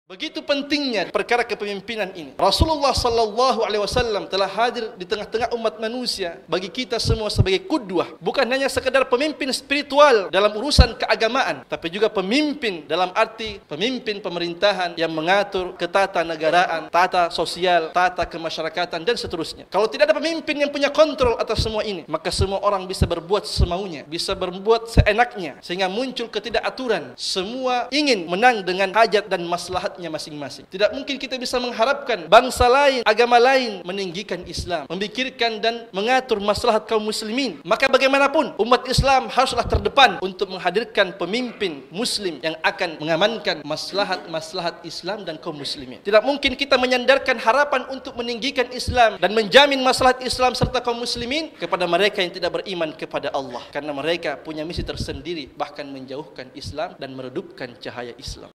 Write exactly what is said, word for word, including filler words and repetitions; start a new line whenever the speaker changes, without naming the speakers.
Begitu pentingnya perkara kepemimpinan ini. Rasulullah sallallahu alaihi wasallam telah hadir di tengah-tengah umat manusia bagi kita semua sebagai qudwah. Bukan hanya sekadar pemimpin spiritual dalam urusan keagamaan, tapi juga pemimpin dalam arti pemimpin pemerintahan yang mengatur ketatanegaraan, tata sosial, tata kemasyarakatan dan seterusnya. Kalau tidak ada pemimpin yang punya kontrol atas semua ini, maka semua orang bisa berbuat semaunya, bisa berbuat seenaknya, sehingga muncul ketidakaturan. Semua ingin menang dengan hajat dan maslahat masing-masing. Tidak mungkin kita bisa mengharapkan bangsa lain, agama lain meninggikan Islam, memikirkan dan mengatur maslahat kaum muslimin. Maka bagaimanapun umat Islam haruslah terdepan untuk menghadirkan pemimpin muslim yang akan mengamankan maslahat-maslahat Islam dan kaum muslimin. Tidak mungkin kita menyandarkan harapan untuk meninggikan Islam dan menjamin maslahat Islam serta kaum muslimin kepada mereka yang tidak beriman kepada Allah, karena mereka punya misi tersendiri, bahkan menjauhkan Islam dan meredupkan cahaya Islam.